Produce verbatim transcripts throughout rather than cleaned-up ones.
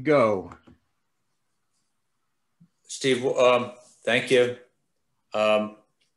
Go. Steve, um, thank you. Um,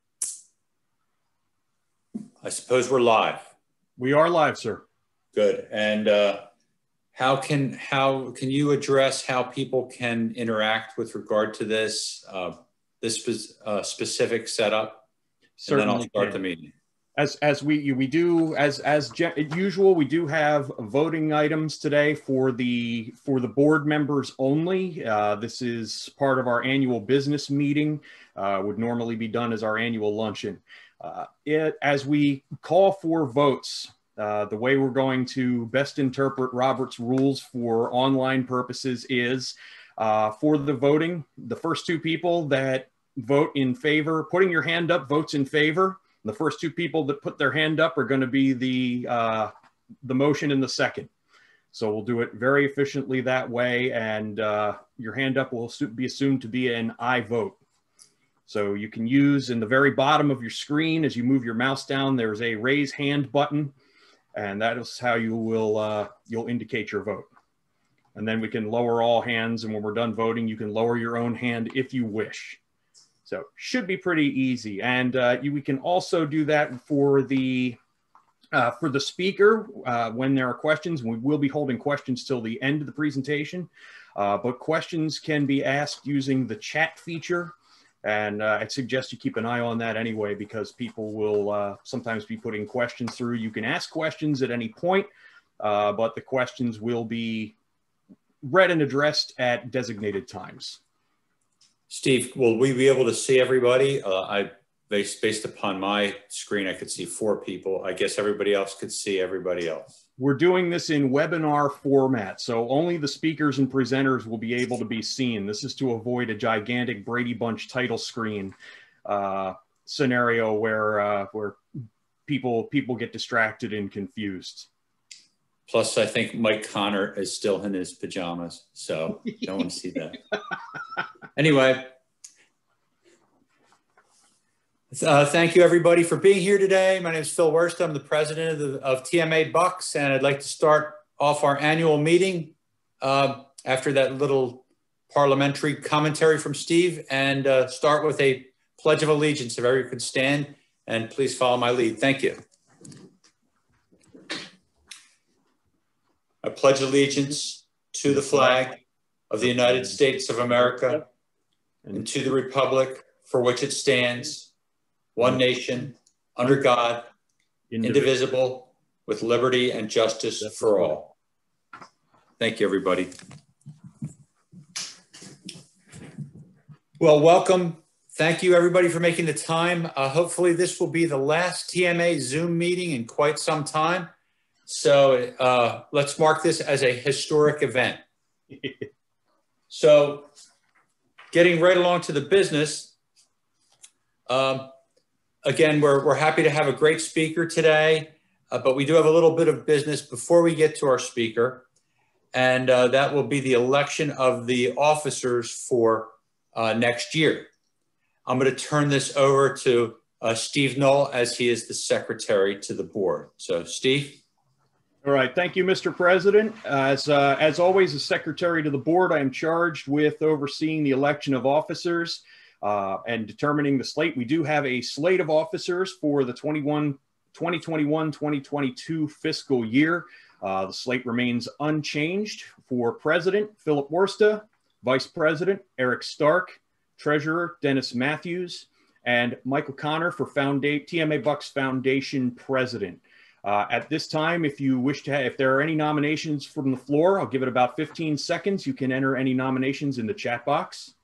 I suppose we're live. We are live, sir. Good. And uh, how can how can you address how people can interact with regard to this uh, this spe uh, specific setup? Certainly. And then I'll start can. the meeting. As as we we do as as usual, we do have voting items today for the for the board members only. Uh, this is part of our annual business meeting. Uh, would normally be done as our annual luncheon. Uh, it, as we call for votes, uh, the way we're going to best interpret Robert's rules for online purposes is uh, for the voting, the first two people that vote in favor, putting your hand up votes in favor. The first two people that put their hand up are going to be the uh, the motion in the second. So we'll do it very efficiently that way, and uh, your hand up will be assumed to be an I vote. So you can use in the very bottom of your screen, as you move your mouse down, there's a raise hand button, and that is how you will uh, you'll indicate your vote. And then we can lower all hands, and when we're done voting, you can lower your own hand if you wish. So should be pretty easy. And uh, you, we can also do that for the uh, for the speaker uh, when there are questions. We will be holding questions till the end of the presentation, uh, but questions can be asked using the chat feature. And uh, I'd suggest you keep an eye on that anyway, because people will uh, sometimes be putting questions through. You can ask questions at any point, uh, but the questions will be read and addressed at designated times. Steve, will we be able to see everybody? Uh, I based, based upon my screen, I could see four people. I guess everybody else could see everybody else. We're doing this in webinar format, so only the speakers and presenters will be able to be seen. This is to avoid a gigantic Brady Bunch title screen uh, scenario where uh, where people people get distracted and confused. Plus, I think Mike Connor is still in his pajamas, so don't want to see that. Anyway, uh, thank you everybody for being here today. My name is Phil Wurst. I'm the president of, the, of T M A Bucks, and I'd like to start off our annual meeting uh, after that little parliamentary commentary from Steve, and uh, start with a pledge of allegiance. If everyone could stand, and please follow my lead. Thank you. I pledge allegiance to the flag of the United States of America and to the republic for which it stands, one nation, under God, indivisible, with liberty and justice for all. Thank you, everybody. Well, welcome. Thank you, everybody, for making the time. Uh, hopefully, this will be the last T M A Zoom meeting in quite some time. So uh, let's mark this as a historic event. So getting right along to the business, um, again, we're, we're happy to have a great speaker today, uh, but we do have a little bit of business before we get to our speaker, and uh, that will be the election of the officers for uh, next year. I'm going to turn this over to uh, Steve Knoll, as he is the secretary to the board. So, Steve. All right, thank you, Mister President. As, uh, as always, as Secretary to the Board, I am charged with overseeing the election of officers uh, and determining the slate. We do have a slate of officers for the twenty twenty-one twenty twenty-two fiscal year. Uh, the slate remains unchanged. For President, Philip Worsta, Vice President, Eric Stark, Treasurer, Dennis Matthews, and Michael Connor for Founda- T M A Bucks Foundation President. Uh, at this time, if you wish to, have, if there are any nominations from the floor, I'll give it about fifteen seconds. You can enter any nominations in the chat box.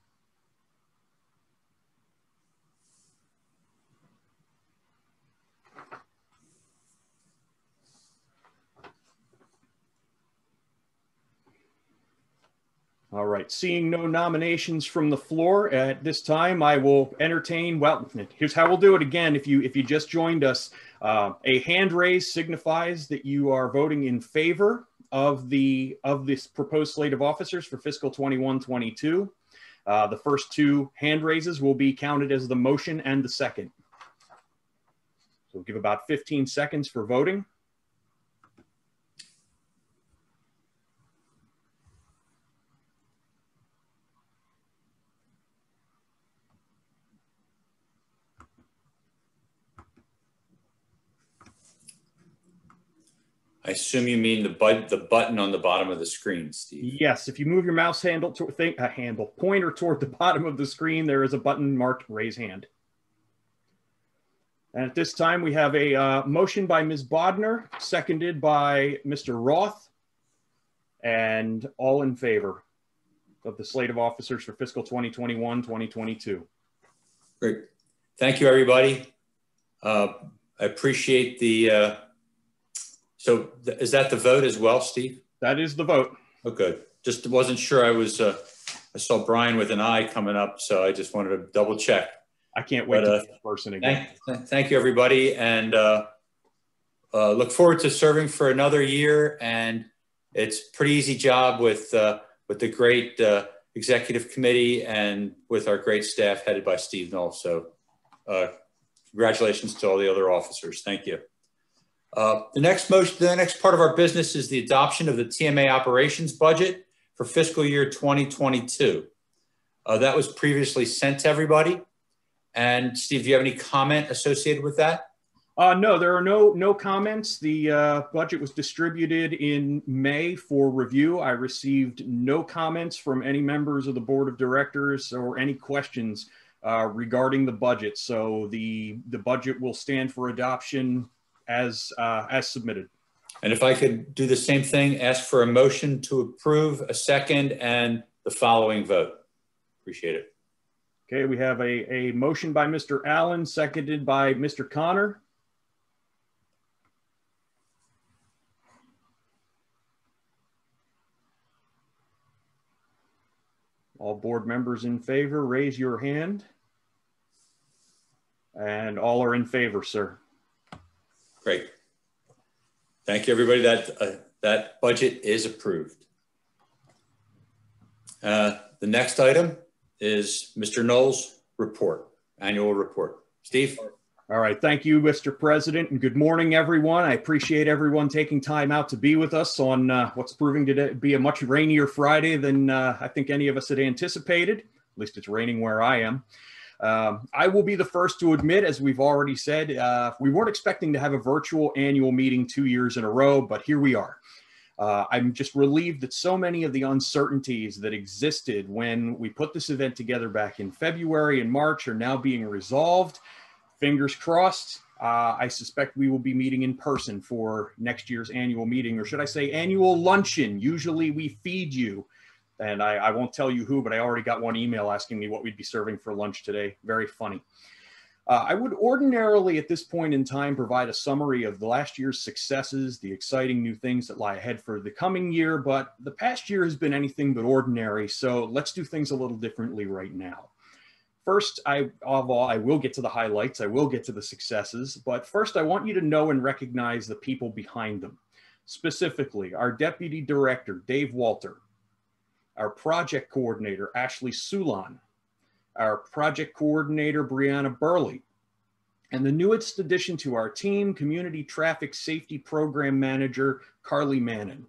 All right, seeing no nominations from the floor at this time, I will entertain, well, here's how we'll do it again. If you if you just joined us, uh, a hand raise signifies that you are voting in favor of the of this proposed slate of officers for fiscal twenty-one twenty-two. Uh, the first two hand raises will be counted as the motion and the second. So we'll give about fifteen seconds for voting. I assume you mean the, but, the button on the bottom of the screen, Steve. Yes, if you move your mouse handle to think a handle pointer toward the bottom of the screen, there is a button marked raise hand. And at this time, we have a uh, motion by Miz Bodner, seconded by Mister Roth, and all in favor of the slate of officers for fiscal twenty twenty-one, twenty twenty-two. Great. Thank you, everybody. Uh, I appreciate the, uh, so th is that the vote as well, Steve? That is the vote. Oh, good. Just wasn't sure. I was, uh, I saw Brian with an eye coming up, so I just wanted to double check. I can't wait but, to uh, see this person again. Thank, thank you, everybody. And uh, uh, look forward to serving for another year. And it's a pretty easy job with, uh, with the great uh, executive committee and with our great staff headed by Steve Knoll. So uh, congratulations to all the other officers. Thank you. Uh, the next motion, the next part of our business is the adoption of the T M A operations budget for fiscal year twenty twenty-two. Uh, that was previously sent to everybody. And Steve, do you have any comment associated with that? Uh, no, there are no no comments. The uh, budget was distributed in May for review. I received no comments from any members of the board of directors or any questions uh, regarding the budget. So the the budget will stand for adoption as uh, as submitted. And if I could do the same thing, ask for a motion to approve, a second, and the following vote. Appreciate it. Okay, we have a, a motion by Mister Allen, seconded by Mister Connor. All board members in favor, raise your hand. And all are in favor, sir. Great. Thank you, everybody. That, uh, that budget is approved. Uh, the next item is Mister Knoll's report, annual report. Steve? All right. Thank you, Mister President, and good morning, everyone. I appreciate everyone taking time out to be with us on uh, what's proving to be a much rainier Friday than uh, I think any of us had anticipated. At least it's raining where I am. Um, I will be the first to admit, as we've already said, uh, we weren't expecting to have a virtual annual meeting two years in a row, but here we are. Uh, I'm just relieved that so many of the uncertainties that existed when we put this event together back in February and March are now being resolved. Fingers crossed. Uh, I suspect we will be meeting in person for next year's annual meeting, or should I say annual luncheon. Usually we feed you. And I, I won't tell you who, but I already got one email asking me what we'd be serving for lunch today. Very funny. Uh, I would ordinarily at this point in time provide a summary of the last year's successes, the exciting new things that lie ahead for the coming year, but the past year has been anything but ordinary, so let's do things a little differently right now. First, I, of all, I will get to the highlights, I will get to the successes, but first I want you to know and recognize the people behind them. Specifically, our Deputy Director, Dave Walter, our project coordinator, Ashley Sulan, our project coordinator, Brianna Burley, and the newest addition to our team, Community Traffic Safety Program Manager, Carly Mannon.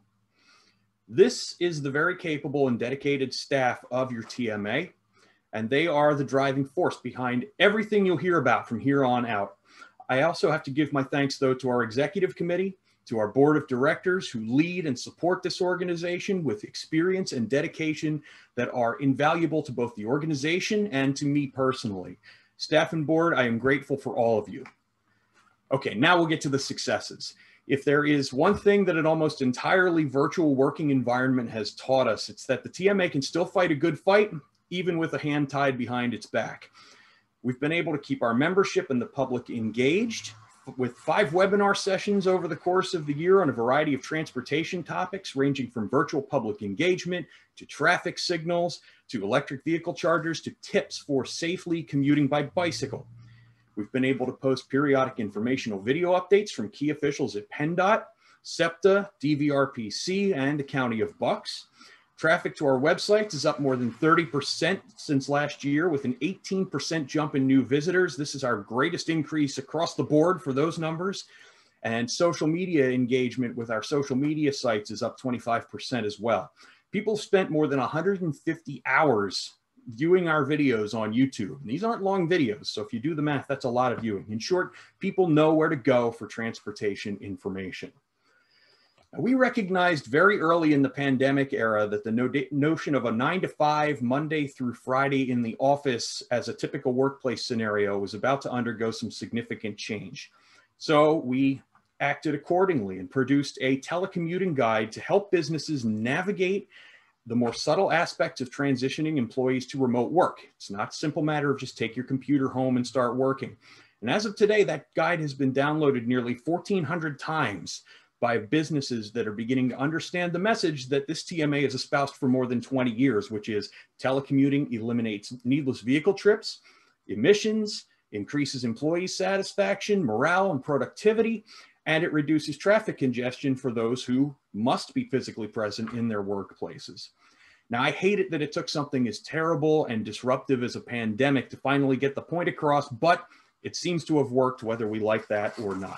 This is the very capable and dedicated staff of your T M A, and they are the driving force behind everything you'll hear about from here on out. I also have to give my thanks, though, to our executive committee, to our board of directors who lead and support this organization with experience and dedication that are invaluable to both the organization and to me personally. Staff and board, I am grateful for all of you. Okay, now we'll get to the successes. If there is one thing that an almost entirely virtual working environment has taught us, it's that the T M A can still fight a good fight, even with a hand tied behind its back. We've been able to keep our membership and the public engaged with five webinar sessions over the course of the year on a variety of transportation topics, ranging from virtual public engagement to traffic signals, to electric vehicle chargers, to tips for safely commuting by bicycle. We've been able to post periodic informational video updates from key officials at PennDOT, SEPTA, D V R P C, and the County of Bucks. Traffic to our websites is up more than thirty percent since last year, with an eighteen percent jump in new visitors. This is our greatest increase across the board for those numbers. And social media engagement with our social media sites is up twenty-five percent as well. People spent more than one hundred fifty hours viewing our videos on YouTube. And these aren't long videos, so if you do the math, that's a lot of viewing. In short, people know where to go for transportation information. We recognized very early in the pandemic era that the no notion of a nine to five, Monday through Friday in the office as a typical workplace scenario was about to undergo some significant change. So we acted accordingly and produced a telecommuting guide to help businesses navigate the more subtle aspects of transitioning employees to remote work. It's not a simple matter of just take your computer home and start working. And as of today, that guide has been downloaded nearly fourteen hundred times by businesses that are beginning to understand the message that this T M A has espoused for more than twenty years, which is telecommuting eliminates needless vehicle trips, emissions, increases employee satisfaction, morale, and productivity, and it reduces traffic congestion for those who must be physically present in their workplaces. Now, I hate it that it took something as terrible and disruptive as a pandemic to finally get the point across, but it seems to have worked whether we like that or not.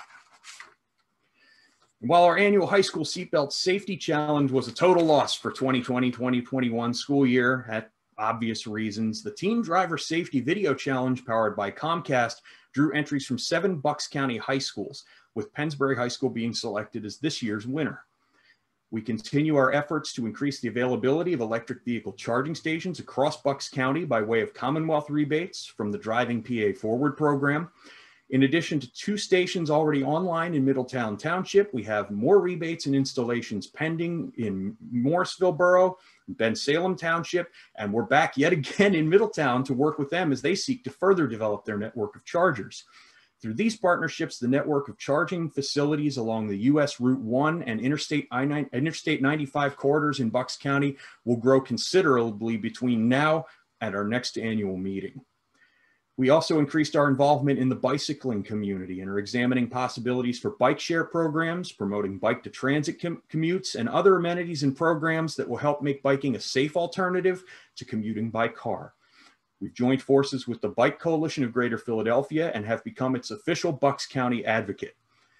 While our annual high school seatbelt safety challenge was a total loss for twenty twenty, twenty twenty-one school year at obvious reasons, the Teen Driver Safety Video Challenge powered by Comcast drew entries from seven Bucks County high schools, with Pennsbury High School being selected as this year's winner. We continue our efforts to increase the availability of electric vehicle charging stations across Bucks County by way of Commonwealth rebates from the Driving P A Forward program. In addition to two stations already online in Middletown Township, we have more rebates and installations pending in Morrisville Borough, Ben Salem Township, and we're back yet again in Middletown to work with them as they seek to further develop their network of chargers. Through these partnerships, the network of charging facilities along the U S Route one and Interstate I nine, Interstate ninety-five corridors in Bucks County will grow considerably between now and our next annual meeting. We also increased our involvement in the bicycling community and are examining possibilities for bike share programs, promoting bike to transit com commutes, and other amenities and programs that will help make biking a safe alternative to commuting by car. We've joined forces with the Bike Coalition of Greater Philadelphia and have become its official Bucks County advocate.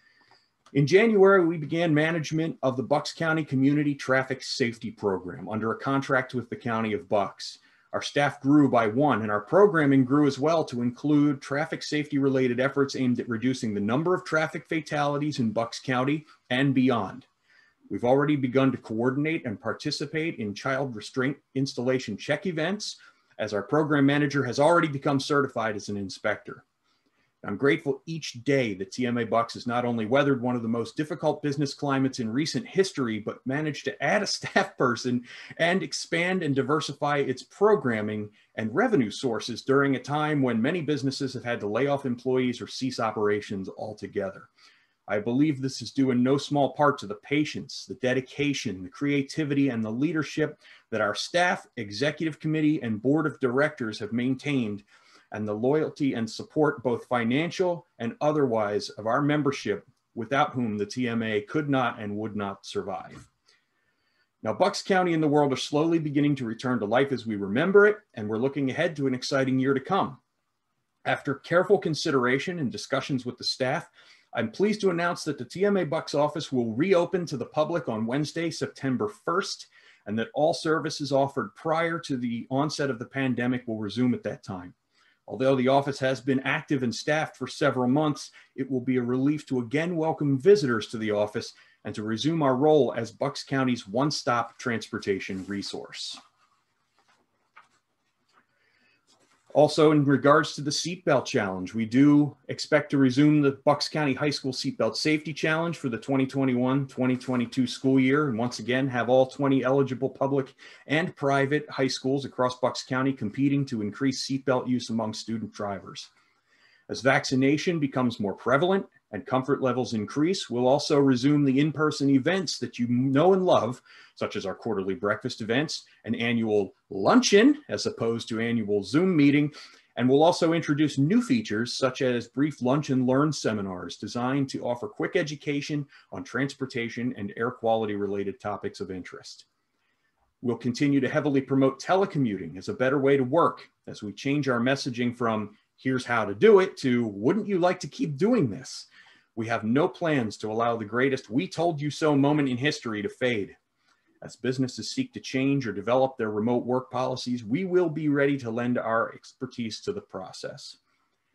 In January, we began management of the Bucks County Community Traffic Safety Program under a contract with the County of Bucks. Our staff grew by one, and our programming grew as well to include traffic safety related efforts aimed at reducing the number of traffic fatalities in Bucks County and beyond. We've already begun to coordinate and participate in child restraint installation check events, as our program manager has already become certified as an inspector. I'm grateful each day that T M A Bucks has not only weathered one of the most difficult business climates in recent history, but managed to add a staff person and expand and diversify its programming and revenue sources during a time when many businesses have had to lay off employees or cease operations altogether. I believe this is due in no small part to the patience, the dedication, the creativity, and the leadership that our staff, executive committee, and board of directors have maintained, and the loyalty and support, both financial and otherwise, of our membership, without whom the T M A could not and would not survive. Now, Bucks County and the world are slowly beginning to return to life as we remember it, and we're looking ahead to an exciting year to come. After careful consideration and discussions with the staff, I'm pleased to announce that the T M A Bucks office will reopen to the public on Wednesday, September first, and that all services offered prior to the onset of the pandemic will resume at that time. Although the office has been active and staffed for several months, it will be a relief to again welcome visitors to the office and to resume our role as Bucks County's one-stop transportation resource. Also, in regards to the seatbelt challenge, we do expect to resume the Bucks County High School Seatbelt Safety Challenge for the twenty twenty-one twenty twenty-two school year, and once again have all twenty eligible public and private high schools across Bucks County competing to increase seatbelt use among student drivers. As vaccination becomes more prevalent and comfort levels increase, we'll also resume the in-person events that you know and love, such as our quarterly breakfast events, an annual luncheon as opposed to annual Zoom meeting, and we'll also introduce new features such as brief lunch and learn seminars designed to offer quick education on transportation and air quality related topics of interest. We'll continue to heavily promote telecommuting as a better way to work as we change our messaging from "here's how to do it" to "wouldn't you like to keep doing this?" We have no plans to allow the greatest "we told you so" moment in history to fade. As businesses seek to change or develop their remote work policies, we will be ready to lend our expertise to the process.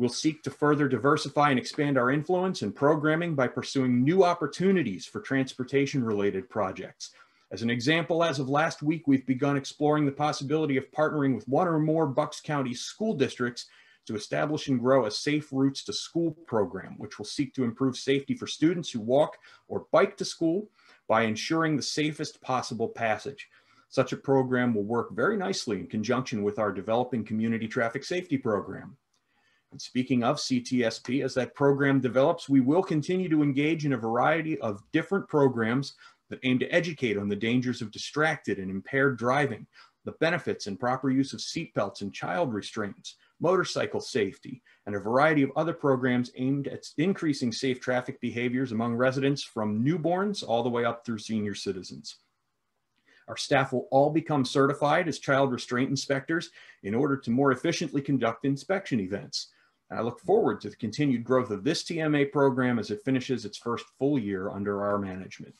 We'll seek to further diversify and expand our influence and programming by pursuing new opportunities for transportation-related projects. As an example, as of last week, we've begun exploring the possibility of partnering with one or more Bucks County school districts to establish and grow a Safe Routes to School program, which will seek to improve safety for students who walk or bike to school by ensuring the safest possible passage. Such a program will work very nicely in conjunction with our developing community traffic safety program. And speaking of C T S P, as that program develops, we will continue to engage in a variety of different programs that aim to educate on the dangers of distracted and impaired driving, the benefits and proper use of seatbelts and child restraints, motorcycle safety, and a variety of other programs aimed at increasing safe traffic behaviors among residents from newborns all the way up through senior citizens. Our staff will all become certified as child restraint inspectors in order to more efficiently conduct inspection events. And I look forward to the continued growth of this T M A program as it finishes its first full year under our management.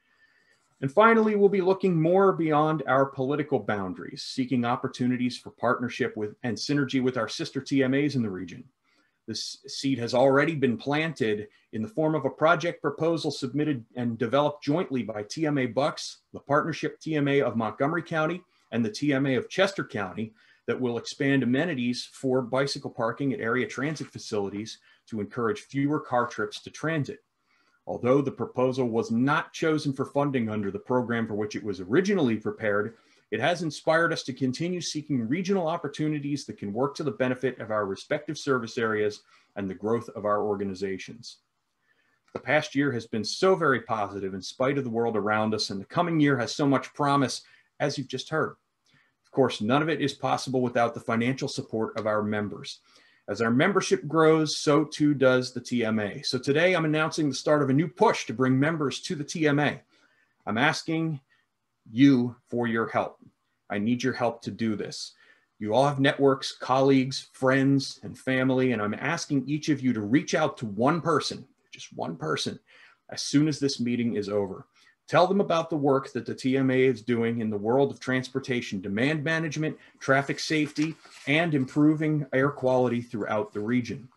And finally, we'll be looking more beyond our political boundaries, seeking opportunities for partnership with and synergy with our sister T M As in the region. This seed has already been planted in the form of a project proposal submitted and developed jointly by T M A Bucks, the Partnership T M A of Montgomery County, and the T M A of Chester County that will expand amenities for bicycle parking at area transit facilities to encourage fewer car trips to transit. Although the proposal was not chosen for funding under the program for which it was originally prepared, it has inspired us to continue seeking regional opportunities that can work to the benefit of our respective service areas and the growth of our organizations. The past year has been so very positive in spite of the world around us, and the coming year has so much promise, as you've just heard. Of course, none of it is possible without the financial support of our members. As our membership grows, so too does the T M A. So today I'm announcing the start of a new push to bring members to the T M A. I'm asking you for your help. I need your help to do this. You all have networks, colleagues, friends, and family, and I'm asking each of you to reach out to one person, just one person, as soon as this meeting is over. Tell them about the work that the T M A is doing in the world of transportation demand management, traffic safety, and improving air quality throughout the region.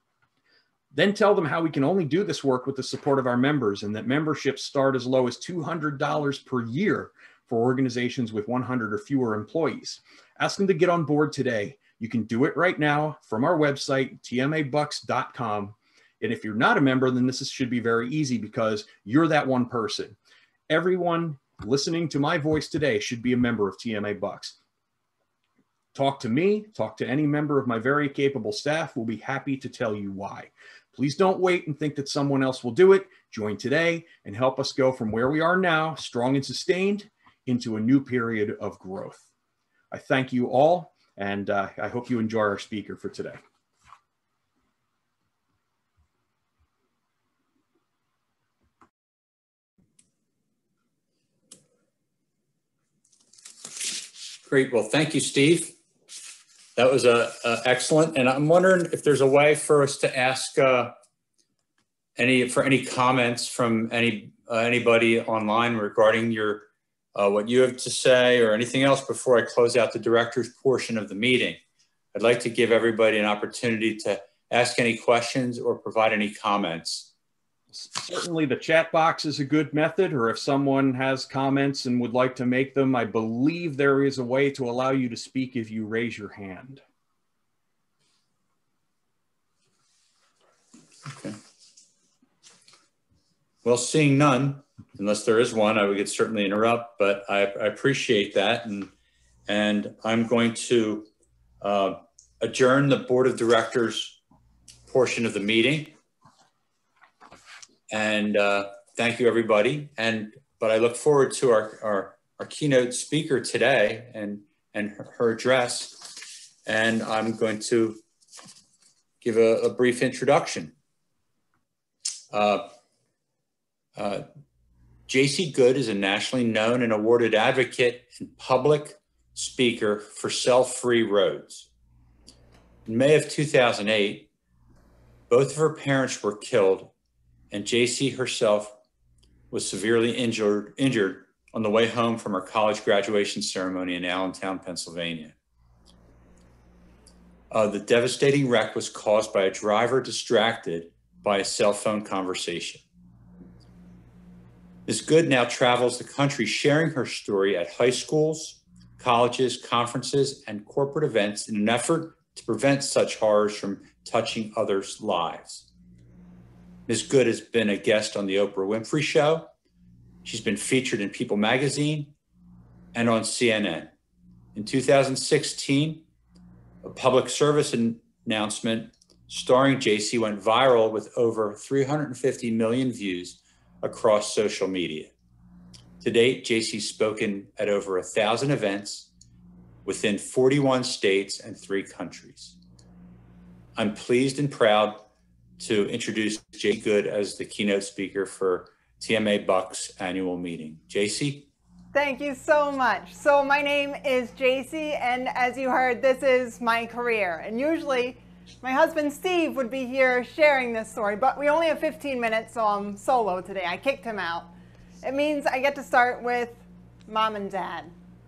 Then tell them how we can only do this work with the support of our members, and that memberships start as low as two hundred dollars per year for organizations with one hundred or fewer employees. Ask them to get on board today. You can do it right now from our website, T M A bucks dot com. And if you're not a member, then this is, should be very easy because you're that one person. Everyone listening to my voice today should be a member of T M A Bucks. Talk to me, talk to any member of my very capable staff. We'll be happy to tell you why. Please don't wait and think that someone else will do it. Join today and help us go from where we are now, strong and sustained, into a new period of growth. I thank you all, and uh, I hope you enjoy our speaker for today. Great. Well, thank you, Steve. That was uh, uh, excellent. And I'm wondering if there's a way for us to ask uh, any for any comments from any uh, anybody online regarding your uh, what you have to say or anything else before I close out the director's portion of the meeting. I'd like to give everybody an opportunity to ask any questions or provide any comments. Certainly the chat box is a good method, or if someone has comments and would like to make them, I believe there is a way to allow you to speak if you raise your hand. Okay. Well, seeing none, unless there is one, I would certainly interrupt, but I, I appreciate that. And, and I'm going to uh, adjourn the Board of Directors portion of the meeting. And uh, thank you, everybody. And but I look forward to our, our, our keynote speaker today and, and her, her address. And I'm going to give a, a brief introduction. Uh, uh, Jacy Good is a nationally known and awarded advocate and public speaker for cell-free roads. In May of two thousand eight, both of her parents were killed, and Jacy herself was severely injured, injured on the way home from her college graduation ceremony in Allentown, Pennsylvania. Uh, the devastating wreck was caused by a driver distracted by a cell phone conversation. Miz Good now travels the country sharing her story at high schools, colleges, conferences, and corporate events in an effort to prevent such horrors from touching others' lives. Miz Good has been a guest on the Oprah Winfrey Show. She's been featured in People magazine and on C N N. In two thousand sixteen, a public service announcement starring Jacy went viral with over three hundred fifty million views across social media. To date, Jacy's spoken at over a thousand events within forty-one states and three countries. I'm pleased and proud to introduce Jacy Good as the keynote speaker for T M A Bucks annual meeting. Jacy? Thank you so much. So my name is Jacy, and as you heard, this is my career. And usually my husband Steve would be here sharing this story, but we only have fifteen minutes, so I'm solo today. I kicked him out. It means I get to start with mom and dad.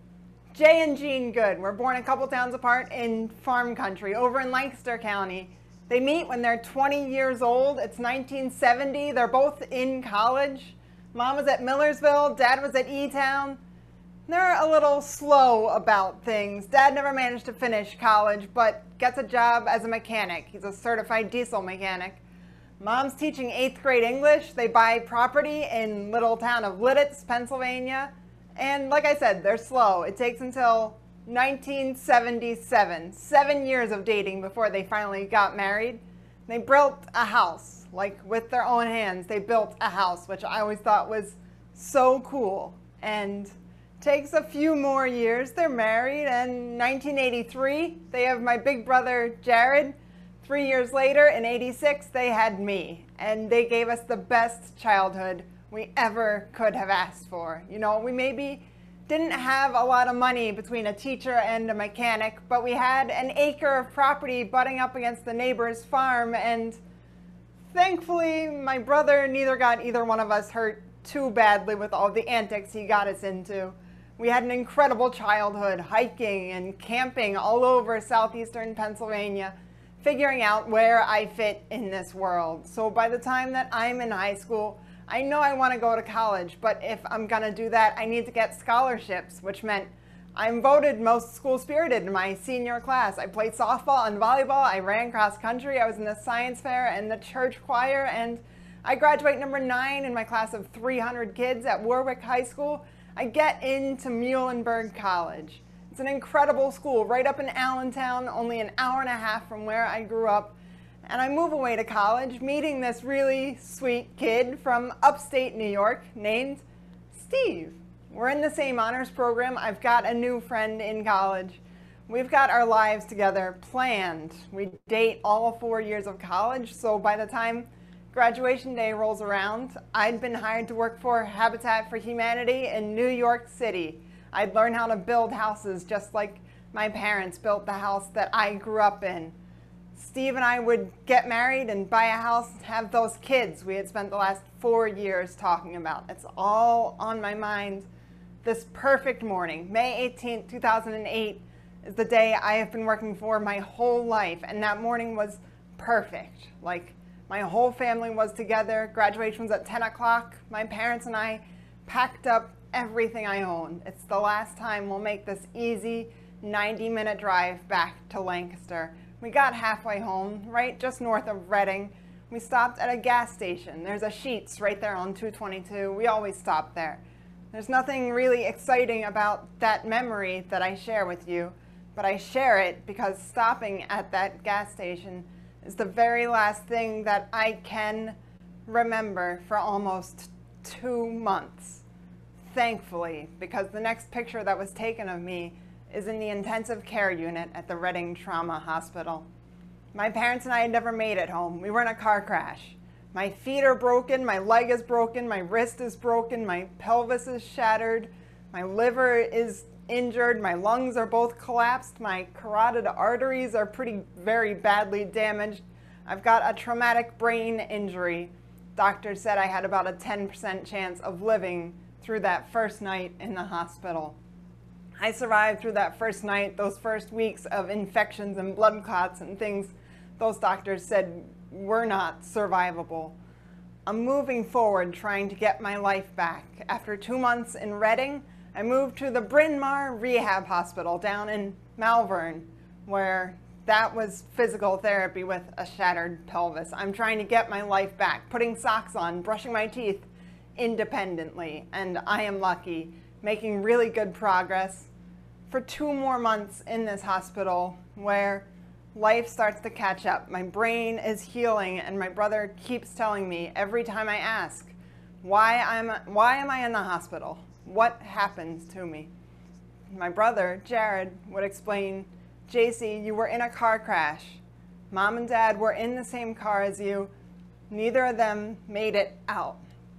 Jay and Jean Good were born a couple towns apart in farm country over in Lancaster County. They meet when they're twenty years old. It's nineteen seventy. They're both in college. Mom was at Millersville, Dad was at E-Town. They're a little slow about things. Dad never managed to finish college, but gets a job as a mechanic. He's a certified diesel mechanic. Mom's teaching eighth grade English. They buy property in little town of Lidditz, Pennsylvania. And like I said, they're slow. It takes until nineteen seventy-seven, seven years of dating before they finally got married. They built a house, like with their own hands. They built a house, which I always thought was so cool. And takes a few more years. They're married, and nineteen eighty-three, they have my big brother, Jared. Three years later, in eighty-six, they had me, and they gave us the best childhood we ever could have asked for. You know, we maybe didn't have a lot of money between a teacher and a mechanic, but we had an acre of property butting up against the neighbor's farm, and thankfully, my brother neither got either one of us hurt too badly with all the antics he got us into. We had an incredible childhood, hiking and camping all over southeastern Pennsylvania, figuring out where I fit in this world. So by the time that I'm in high school, I know I want to go to college, but if I'm going to do that, I need to get scholarships, which meant I'm voted most school-spirited in my senior class. I played softball and volleyball, I ran cross country, I was in the science fair and the church choir, and I graduate number nine in my class of three hundred kids at Warwick High School. I get into Muhlenberg College. It's an incredible school right up in Allentown, only an hour and a half from where I grew up. And I move away to college, meeting this really sweet kid from upstate New York named Steve. We're in the same honors program. I've got a new friend in college. We've got our lives together planned. We date all four years of college, so by the time graduation day rolls around, I'd been hired to work for Habitat for Humanity in New York City. I'd learn how to build houses just like my parents built the house that I grew up in. Steve and I would get married and buy a house, have those kids we had spent the last four years talking about. It's all on my mind. This perfect morning, May eighteenth, two thousand eight, is the day I have been working for my whole life, and that morning was perfect. Like, my whole family was together. Graduation was at ten o'clock. My parents and I packed up everything I own. It's the last time we'll make this easy ninety minute drive back to Lancaster. We got halfway home, right just north of Reading. We stopped at a gas station. There's a Sheetz right there on two twenty-two. We always stop there. There's nothing really exciting about that memory that I share with you, but I share it because stopping at that gas station is the very last thing that I can remember for almost two months. Thankfully, because the next picture that was taken of me is in the intensive care unit at the Reading Trauma Hospital. My parents and I had never made it home. We were in a car crash. My feet are broken, my leg is broken, my wrist is broken, my pelvis is shattered, my liver is injured, my lungs are both collapsed, my carotid arteries are pretty very badly damaged. I've got a traumatic brain injury. Doctors said I had about a ten percent chance of living through that first night in the hospital. I survived through that first night, those first weeks of infections and blood clots and things those doctors said were not survivable. I'm moving forward, trying to get my life back. After two months in Reading, I moved to the Bryn Mawr Rehab Hospital down in Malvern, where that was physical therapy with a shattered pelvis. I'm trying to get my life back, putting socks on, brushing my teeth independently, and I am lucky, making really good progress for two more months in this hospital where life starts to catch up. My brain is healing, and my brother keeps telling me every time I ask, why, I'm, why am I in the hospital? What happens to me? My brother, Jared, would explain, Jacy, you were in a car crash. Mom and Dad were in the same car as you. Neither of them made it out.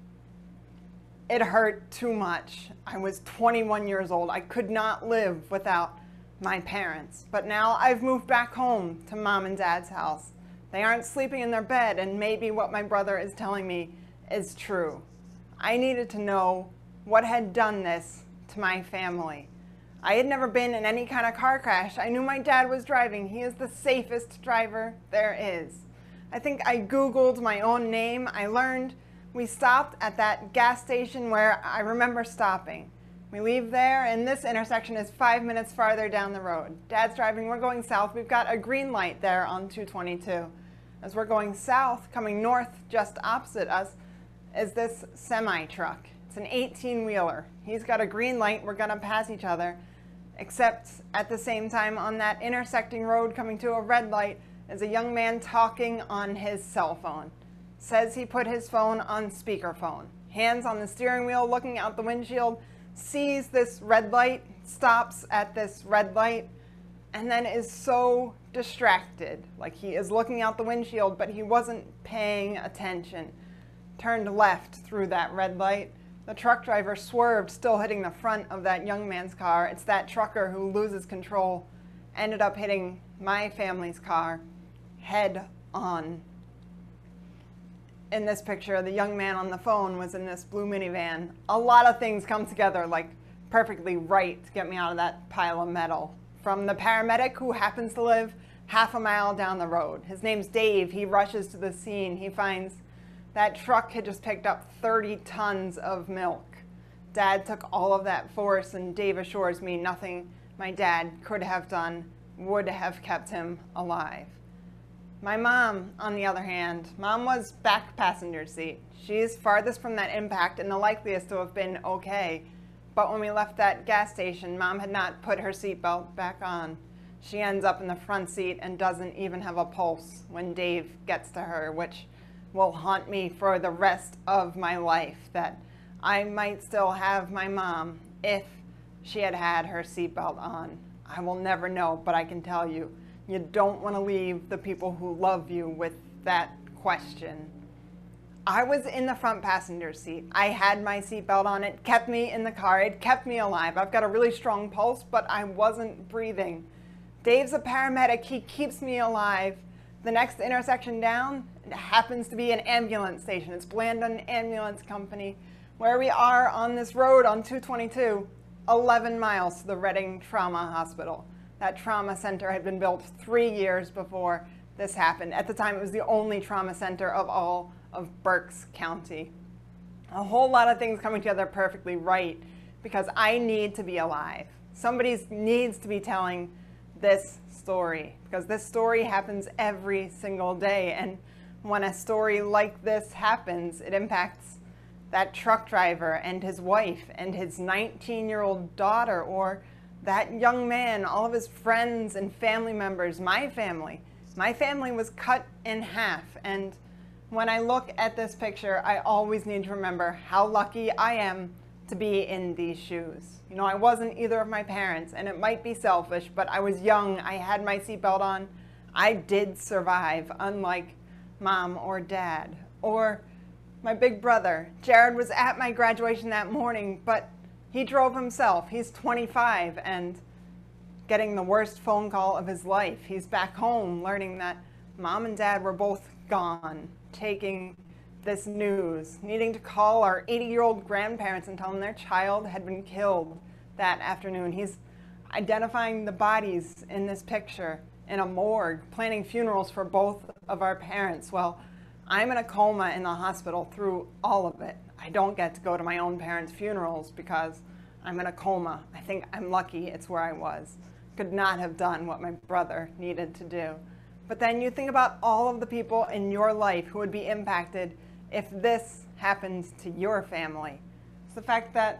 It hurt too much. I was twenty-one years old. I could not live without my parents. But now I've moved back home to Mom and Dad's house. They aren't sleeping in their bed, and maybe what my brother is telling me is true. I needed to know what had done this to my family. I had never been in any kind of car crash. I knew my dad was driving. He is the safest driver there is. I think I Googled my own name. I learned we stopped at that gas station where I remember stopping. We leave there, and this intersection is five minutes farther down the road. Dad's driving, we're going south. We've got a green light there on two twenty-two. As we're going south, coming north just opposite us, is this semi-truck. It's an eighteen-wheeler. He's got a green light. We're gonna pass each other, except at the same time on that intersecting road coming to a red light is a young man talking on his cell phone. Says he put his phone on speakerphone. Hands on the steering wheel, looking out the windshield, sees this red light, stops at this red light, and then is so distracted. Like he is looking out the windshield, but he wasn't paying attention. Turned left through that red light. The truck driver swerved, still hitting the front of that young man's car. It's that trucker who loses control, ended up hitting my family's car head on. In this picture, the young man on the phone was in this blue minivan. A lot of things come together like perfectly right to get me out of that pile of metal. From the paramedic who happens to live half a mile down the road. His name's Dave. He rushes to the scene. He finds that truck had just picked up thirty tons of milk. Dad took all of that force, and Dave assures me nothing my dad could have done would have kept him alive. My mom, on the other hand, Mom was back passenger seat. She's farthest from that impact and the likeliest to have been okay. But when we left that gas station, Mom had not put her seatbelt back on. She ends up in the front seat and doesn't even have a pulse when Dave gets to her, which will haunt me for the rest of my life, that I might still have my mom if she had had her seatbelt on. I will never know, but I can tell you, you don't want to leave the people who love you with that question. I was in the front passenger seat. I had my seatbelt on. It kept me in the car. It kept me alive. I've got a really strong pulse, but I wasn't breathing. Dave's a paramedic. He keeps me alive. The next intersection down happens to be an ambulance station. It's Blandon Ambulance Company, where we are on this road on two twenty-two, eleven miles to the Reading Trauma Hospital. That trauma center had been built three years before this happened. At the time, it was the only trauma center of all of Berks County. A whole lot of things coming together perfectly right, because I need to be alive. Somebody needs to be telling this story, because this story happens every single day. And when a story like this happens, it impacts that truck driver and his wife and his nineteen-year-old daughter, or that young man, all of his friends and family members, my family. My family was cut in half, and when I look at this picture, I always need to remember how lucky I am to be in these shoes. You know, I wasn't either of my parents, and it might be selfish, but I was young, I had my seatbelt on. I did survive, unlike Mom or Dad. Or my big brother, Jared, was at my graduation that morning, but he drove himself. He's twenty-five and getting the worst phone call of his life. He's back home learning that Mom and Dad were both gone, taking this news, needing to call our eighty-year-old grandparents and tell them their child had been killed that afternoon. He's identifying the bodies in this picture in a morgue, planning funerals for both of our parents. Well, I'm in a coma in the hospital through all of it. I don't get to go to my own parents' funerals because I'm in a coma. I think I'm lucky it's where I was. Could not have done what my brother needed to do. But then you think about all of the people in your life who would be impacted if this happens to your family. It's the fact that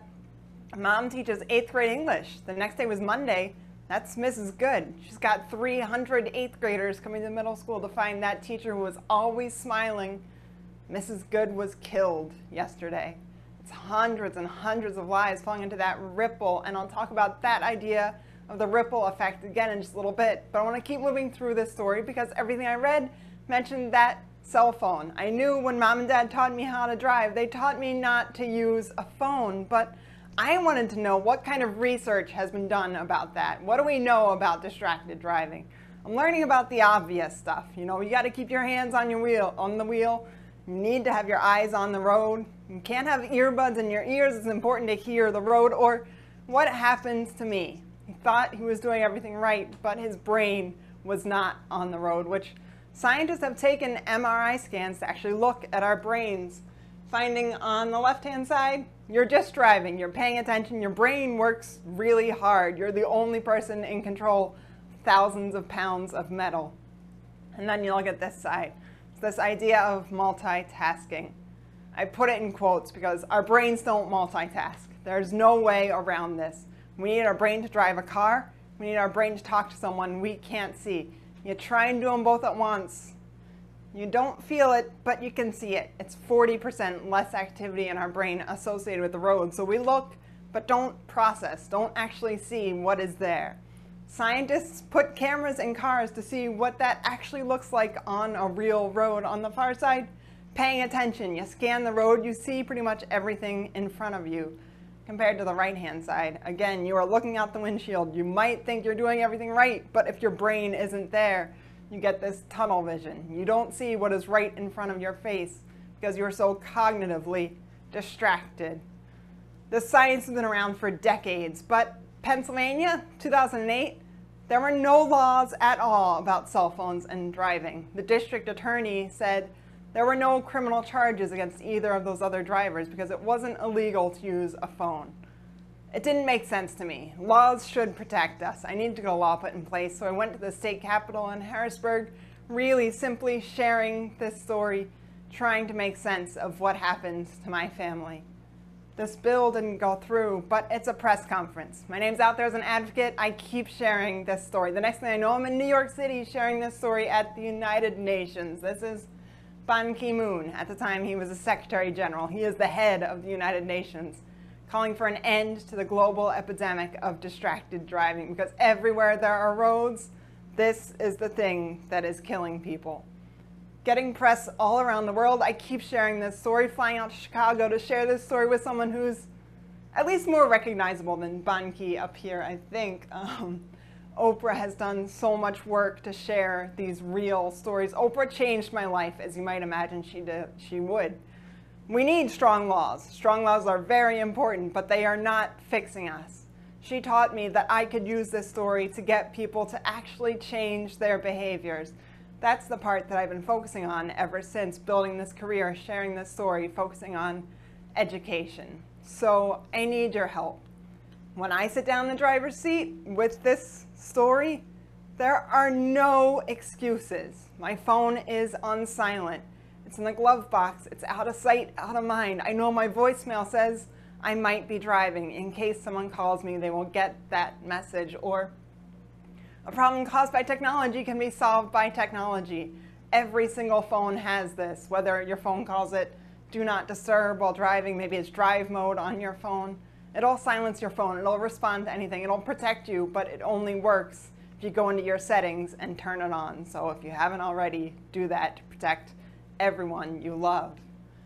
Mom teaches eighth grade English. The next day was Monday. That's Missus Good. She's got three hundred eighth graders coming to middle school to find that teacher who was always smiling. Missus Good was killed yesterday. It's hundreds and hundreds of lives falling into that ripple, and I'll talk about that idea of the ripple effect again in just a little bit. But I want to keep moving through this story because everything I read mentioned that cell phone. I knew when Mom and Dad taught me how to drive, they taught me not to use a phone, but I wanted to know what kind of research has been done about that. What do we know about distracted driving? I'm learning about the obvious stuff. You know, you got to keep your hands on your wheel, on the wheel. You need to have your eyes on the road. You can't have earbuds in your ears. It's important to hear the road. Or what happens to me? He thought he was doing everything right, but his brain was not on the road, which scientists have taken M R I scans to actually look at our brains, finding on the left-hand side, you're just driving, you're paying attention, your brain works really hard. You're the only person in control of thousands of pounds of metal. And then you look at this side. It's this idea of multitasking. I put it in quotes because our brains don't multitask. There's no way around this. We need our brain to drive a car. We need our brain to talk to someone we can't see. You try and do them both at once. You don't feel it, but you can see it. It's forty percent less activity in our brain associated with the road. So we look, but don't process, don't actually see what is there. Scientists put cameras in cars to see what that actually looks like on a real road. On the far side, paying attention. You scan the road, you see pretty much everything in front of you. Compared to the right-hand side, again, you are looking out the windshield. You might think you're doing everything right, but if your brain isn't there, you get this tunnel vision. You don't see what is right in front of your face because you're so cognitively distracted. This science has been around for decades, but Pennsylvania, two thousand eight, there were no laws at all about cell phones and driving. The district attorney said there were no criminal charges against either of those other drivers because it wasn't illegal to use a phone. It didn't make sense to me. Laws should protect us. I needed to get a law put in place, so I went to the state capitol in Harrisburg, really simply sharing this story, trying to make sense of what happens to my family. This bill didn't go through, but it's a press conference. My name's out there as an advocate. I keep sharing this story. The next thing I know, I'm in New York City sharing this story at the United Nations. This is Ban Ki-moon. At the time, he was a Secretary General. He is the head of the United Nations, calling for an end to the global epidemic of distracted driving, because everywhere there are roads, this is the thing that is killing people. Getting press all around the world. I keep sharing this story, flying out to Chicago to share this story with someone who's at least more recognizable than Ban Ki up here, I think. Um, Oprah has done so much work to share these real stories. Oprah changed my life, as you might imagine she did, she would. We need strong laws. Strong laws are very important, but they are not fixing us. She taught me that I could use this story to get people to actually change their behaviors. That's the part that I've been focusing on ever since building this career, sharing this story, focusing on education. So I need your help. When I sit down in the driver's seat with this story, there are no excuses. My phone is on silent. It's in the glove box. It's out of sight, out of mind. I know my voicemail says I might be driving. In case someone calls me, they will get that message. Or a problem caused by technology can be solved by technology. Every single phone has this, whether your phone calls it do not disturb while driving, maybe it's drive mode on your phone. It'll silence your phone. It'll respond to anything. It'll protect you, but it only works if you go into your settings and turn it on. So if you haven't already, do that to protect everyone you love.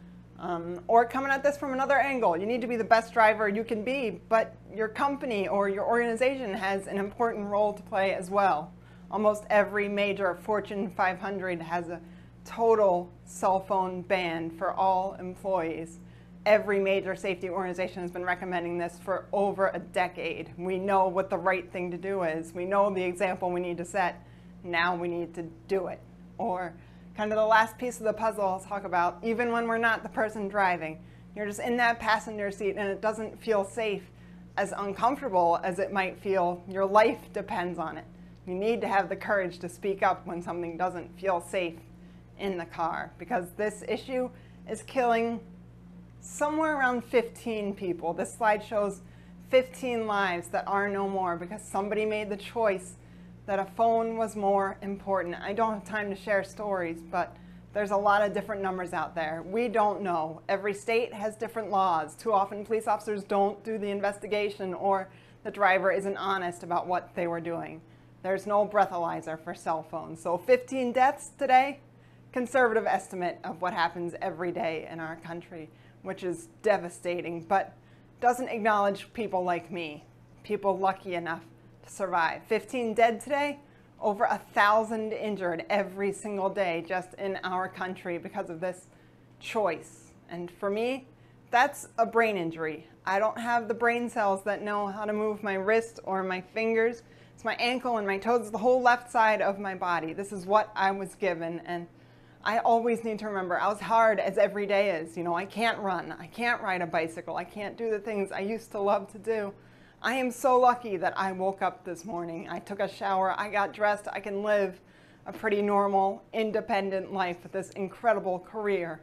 Um, or coming at this from another angle, you need to be the best driver you can be, but your company or your organization has an important role to play as well. Almost every major Fortune five hundred has a total cell phone ban for all employees. Every major safety organization has been recommending this for over a decade. We know what the right thing to do is. We know the example we need to set. Now we need to do it. Or kind of the last piece of the puzzle I'll talk about, even when we're not the person driving, you're just in that passenger seat and it doesn't feel safe. As uncomfortable as it might feel, your life depends on it. You need to have the courage to speak up when something doesn't feel safe in the car, because this issue is killing somewhere around fifteen people. This slide shows fifteen lives that are no more because somebody made the choice that a phone was more important. I don't have time to share stories, but there's a lot of different numbers out there. We don't know. Every state has different laws. Too often police officers don't do the investigation, or the driver isn't honest about what they were doing. There's no breathalyzer for cell phones. So fifteen deaths today, conservative estimate of what happens every day in our country, which is devastating, but doesn't acknowledge people like me, people lucky enough to survive. fifteen dead today, over a thousand injured every single day just in our country because of this choice. And for me, that's a brain injury. I don't have the brain cells that know how to move my wrist or my fingers. It's my ankle and my toes, the whole left side of my body. This is what I was given, and I always need to remember, as hard as every day is, you know, I can't run, I can't ride a bicycle, I can't do the things I used to love to do. I am so lucky that I woke up this morning, I took a shower, I got dressed, I can live a pretty normal, independent life with this incredible career.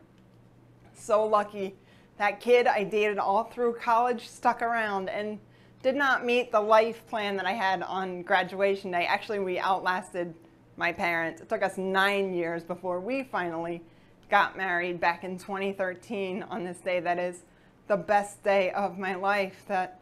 So lucky. That kid I dated all through college stuck around and did not meet the life plan that I had on graduation day. Actually, we outlasted my parents. It took us nine years before we finally got married back in twenty thirteen on this day that is the best day of my life. That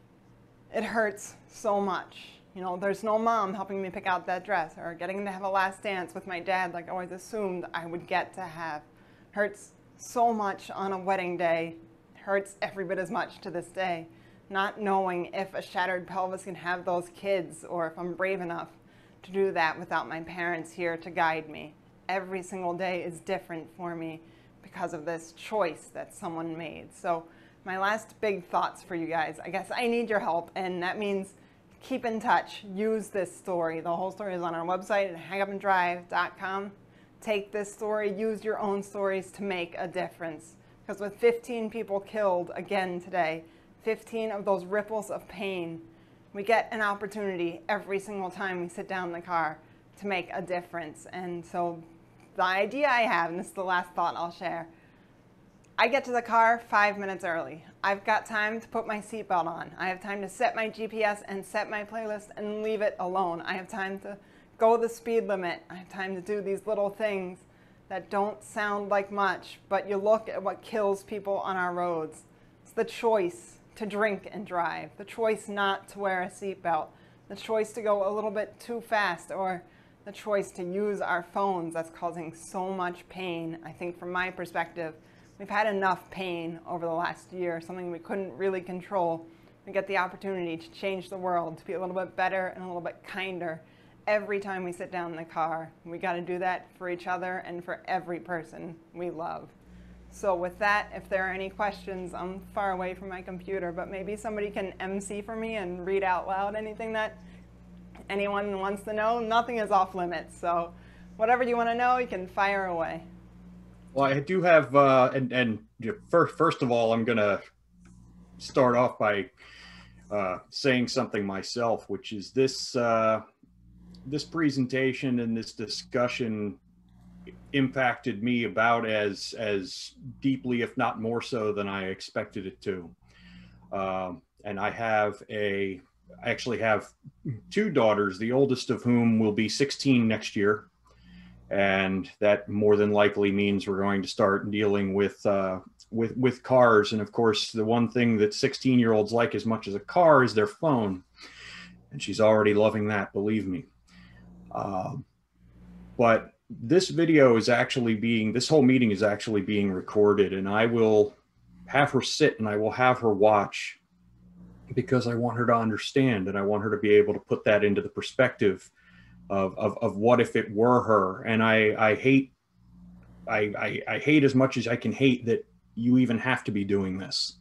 it hurts so much. You know, there's no mom helping me pick out that dress or getting to have a last dance with my dad like I always assumed I would get to have. Hurts so much on a wedding day. Hurts every bit as much to this day. Not knowing if a shattered pelvis can have those kids or if I'm brave enough to do that without my parents here to guide me. Every single day is different for me because of this choice that someone made. So my last big thoughts for you guys, I guess I need your help, and that means keep in touch. Use this story. The whole story is on our website at hang up and drive dot com. Take this story, use your own stories to make a difference. Because with fifteen people killed again today, fifteen of those ripples of pain, we get an opportunity every single time we sit down in the car to make a difference. And so the idea I have, and this is the last thought I'll share, I get to the car five minutes early. I've got time to put my seatbelt on. I have time to set my G P S and set my playlist and leave it alone. I have time to go the speed limit. I have time to do these little things that don't sound like much, but you look at what kills people on our roads. It's the choice to drink and drive, the choice not to wear a seatbelt, the choice to go a little bit too fast, or the choice to use our phones that's causing so much pain. I think from my perspective, we've had enough pain over the last year, something we couldn't really control. We get the opportunity to change the world, to be a little bit better and a little bit kinder every time we sit down in the car. We got to do that for each other and for every person we love. So with that, if there are any questions, I'm far away from my computer, but maybe somebody can M C for me and read out loud anything that anyone wants to know. Nothing is off limits, so whatever you want to know, you can fire away. Well, I do have, uh, and, and first, first of all, I'm going to start off by uh, saying something myself, which is this, uh, this presentation and this discussion impacted me about as, as deeply, if not more so than I expected it to. Um, and I have a, I actually have two daughters, the oldest of whom will be sixteen next year. And that more than likely means we're going to start dealing with uh, with with cars. And of course, the one thing that sixteen year olds like as much as a car is their phone. And she's already loving that, believe me. Um, but this video is actually being, this whole meeting is actually being recorded, and I will have her sit and I will have her watch, because I want her to understand and I want her to be able to put that into the perspective Of, of, of what if it were her. And I, I hate, I, I, I hate as much as I can hate that you even have to be doing this,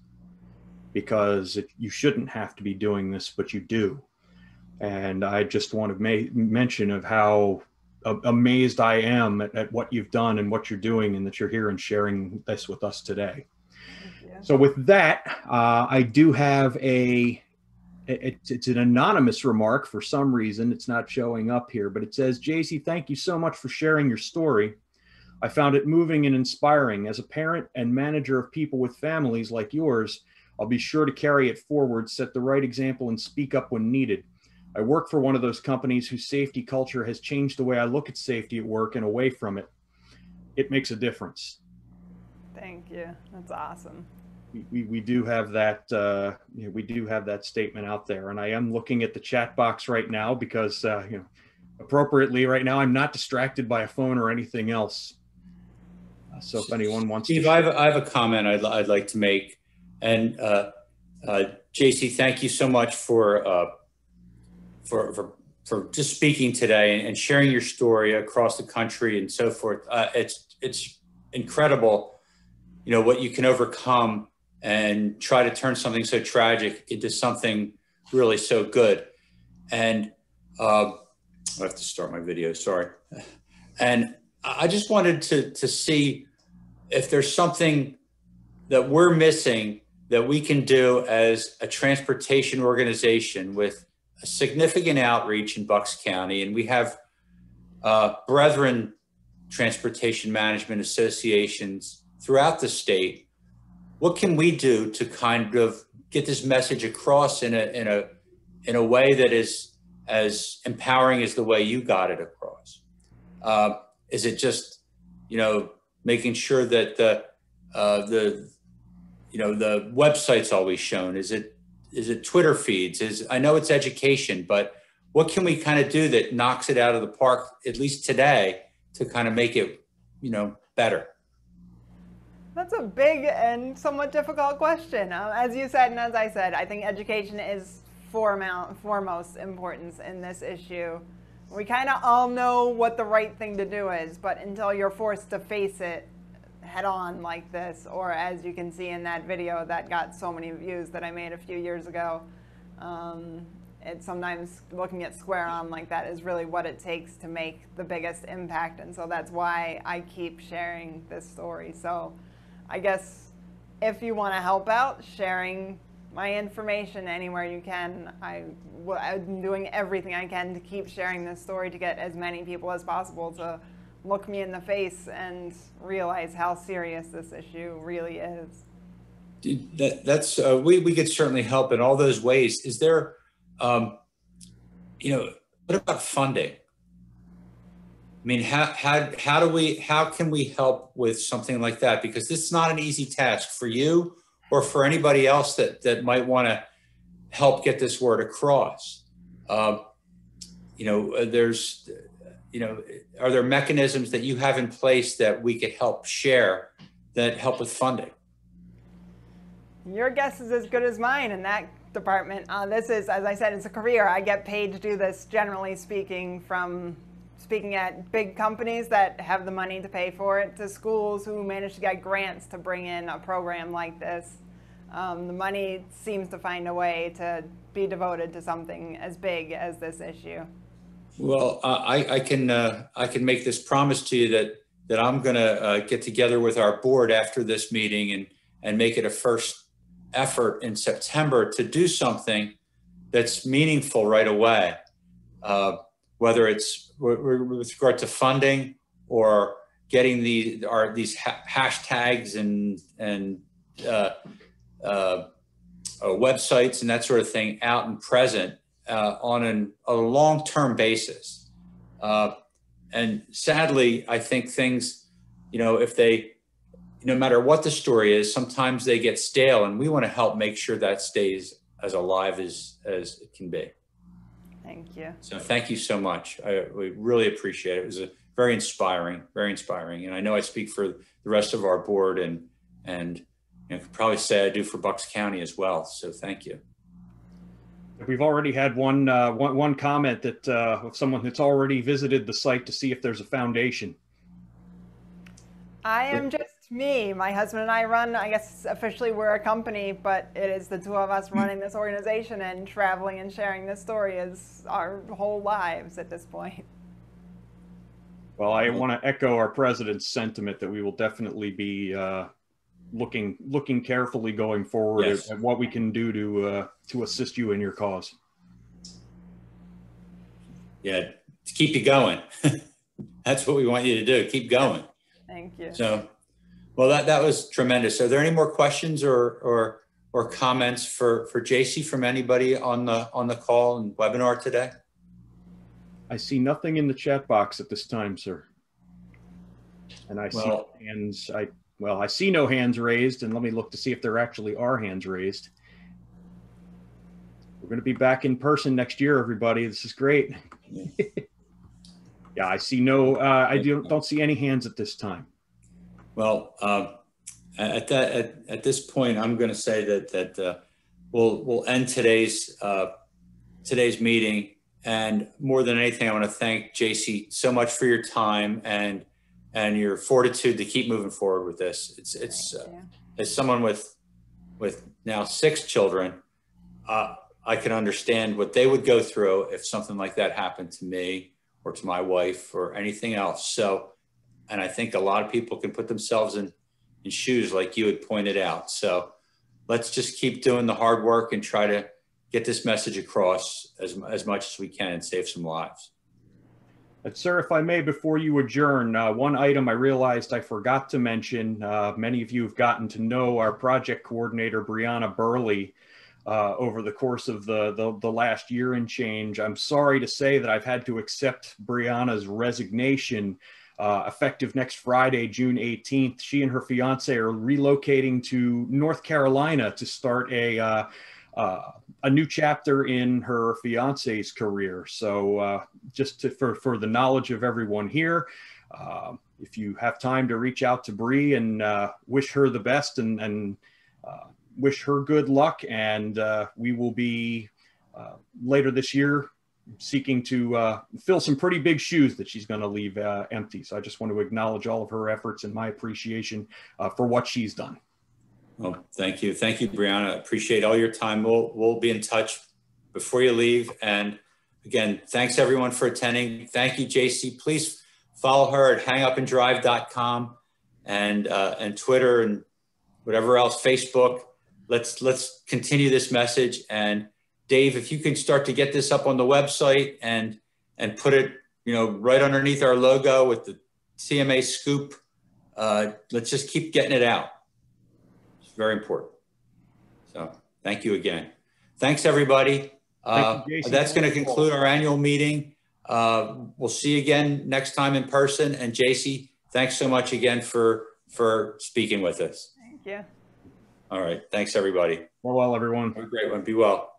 because it, you shouldn't have to be doing this, but you do. And I just want to make mention of how amazed I am at, at what you've done and what you're doing, and that you're here and sharing this with us today. So with that, uh, I do have a, it, it's an anonymous remark for some reason. It's not showing up here, but it says, Jacy, thank you so much for sharing your story. I found it moving and inspiring. As a parent and manager of people with families like yours, I'll be sure to carry it forward, set the right example, and speak up when needed. I work for one of those companies whose safety culture has changed the way I look at safety at work and away from it. It makes a difference. Thank you. That's awesome. We, we, we do have that, uh, you know, we do have that statement out there. And I am looking at the chat box right now because, uh, you know, appropriately right now, I'm not distracted by a phone or anything else. Uh, so if anyone wants Steve, to. I have, I have a comment I'd, I'd like to make. And uh, uh, Jacy, thank you so much for, uh, for, for, for just speaking today and sharing your story across the country and so forth. Uh, it's, it's incredible, you know, what you can overcome and try to turn something so tragic into something really so good. And uh, I have to start my video, sorry. And I just wanted to, to see if there's something that we're missing that we can do as a transportation organization with a significant outreach in Bucks County. And we have uh, brethren transportation management associations throughout the state. What can we do to kind of get this message across in a, in a, in a way that is as empowering as the way you got it across? Uh, is it just, you know, making sure that the, uh, the, you know, the website's always shown? Is it, is it Twitter feeds? Is, I know it's education, but what can we kind of do that knocks it out of the park, at least today, to kind of make it, you know, better? That's a big and somewhat difficult question. Um, as you said, and as I said, I think education is foremost, foremost importance in this issue. We kind of all know what the right thing to do is, but until you're forced to face it head on like this, or as you can see in that video that got so many views that I made a few years ago, um, it's sometimes looking at square on like that is really what it takes to make the biggest impact. And so that's why I keep sharing this story. So I guess if you want to help out, sharing my information anywhere you can. I, I'm doing everything I can to keep sharing this story to get as many people as possible to look me in the face and realize how serious this issue really is. That, that's, uh, we, we could certainly help in all those ways. Is there, um, you know, what about funding? I mean, how, how, how do we, how can we help with something like that? Because this is not an easy task for you or for anybody else that, that might want to help get this word across. Uh, you know, there's, you know, are there mechanisms that you have in place that we could help share that help with funding? Your guess is as good as mine in that department. Uh, this is, as I said, it's a career. I get paid to do this, generally speaking, from speaking at big companies that have the money to pay for it, to schools who manage to get grants to bring in a program like this. Um, the money seems to find a way to be devoted to something as big as this issue. Well, uh, I, I can uh, I can make this promise to you that that I'm going to uh, get together with our board after this meeting and and make it a first effort in September to do something that's meaningful right away. Uh, whether it's with regard to funding or getting the our these ha hashtags and and uh, uh, uh, websites and that sort of thing out and present uh, on an, a long-term basis. Uh, and sadly, I think things, you know, if they, no matter what the story is, sometimes they get stale, and we want to help make sure that stays as alive as as it can be. Thank you. So thank you so much. I we really appreciate it. It was a very inspiring, very inspiring. And I know I speak for the rest of our board, and and you know, I could probably say I do for Bucks County as well. So thank you. We've already had one uh, one, one comment that uh, of someone that's already visited the site to see if there's a foundation. I am just It's me. My husband and I run, I guess officially we're a company, but it is the two of us running this organization, and traveling and sharing this story is our whole lives at this point. Well, I want to echo our president's sentiment that we will definitely be uh, looking looking carefully going forward Yes. at, at what we can do to uh, to assist you in your cause. Yeah, to keep you going. That's what we want you to do. Keep going. Thank you. So, well, that, that was tremendous. Are there any more questions or or or comments for for Jacy from anybody on the on the call and webinar today? I see nothing in the chat box at this time, sir. And I Well, see hands. I well, I see no hands raised, and let me look to see if there actually are hands raised. We're going to be back in person next year, everybody. This is great. Yeah, I see no. Uh, I don't don't see any hands at this time. Well, uh, at that at, at this point, I'm going to say that that uh, we'll we'll end today's uh, today's meeting. And more than anything, I want to thank Jacy so much for your time and and your fortitude to keep moving forward with this. It's it's uh, as someone with with now six children, uh, I can understand what they would go through if something like that happened to me or to my wife or anything else. So, and I think a lot of people can put themselves in in shoes like you had pointed out. So, let's just keep doing the hard work and try to get this message across as, as much as we can and save some lives. But sir, if I may, before you adjourn, uh, one item I realized I forgot to mention. Uh, many of you have gotten to know our project coordinator, Brianna Burley, uh, over the course of the, the, the last year and change. I'm sorry to say that I've had to accept Brianna's resignation uh, effective next Friday, June eighteenth. She and her fiance are relocating to North Carolina to start a uh, Uh, a new chapter in her fiance's career. So uh, just to, for, for the knowledge of everyone here, uh, if you have time to reach out to Bree and uh, wish her the best and, and uh, wish her good luck. And uh, we will be uh, later this year seeking to uh, fill some pretty big shoes that she's going to leave uh, empty. So I just want to acknowledge all of her efforts and my appreciation uh, for what she's done. Well, thank you. Thank you, Brianna. Appreciate all your time. We'll, we'll be in touch before you leave. And again, thanks everyone for attending. Thank you, Jacy. Please follow her at hang up and drive dot com and, uh, and Twitter and whatever else, Facebook. Let's, let's continue this message. And Dave, if you can start to get this up on the website and, and put it, you know, right underneath our logo with the T M A scoop, uh, let's just keep getting it out. Very important. So thank you again. Thanks, everybody. Uh, you, Jacy. That's going to conclude our annual meeting. Uh, we'll see you again next time in person. And Jacy, thanks so much again for, for speaking with us. Thank you. All right. Thanks, everybody. Well, well, everyone. Have a great one. Be well.